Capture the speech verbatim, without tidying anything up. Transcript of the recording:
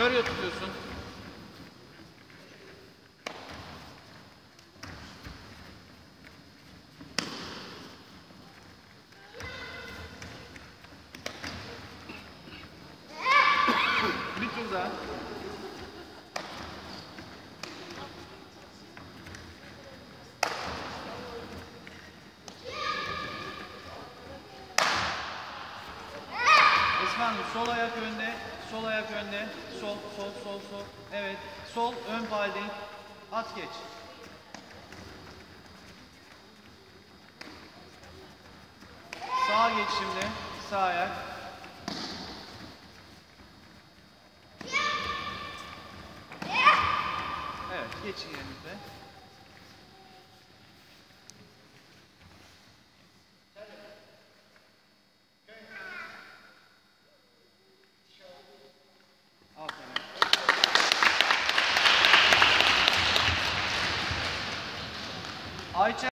Nereye tutuyorsun? Bir tur daha. Esma Hanım, sol ayak önde, sol ayak önde, sol, sol, sol, sol. Evet, sol, ön faal değil. At geç. Sağa geç şimdi, sağ ayak. Evet, geçin yerinize. Aferin. Ayça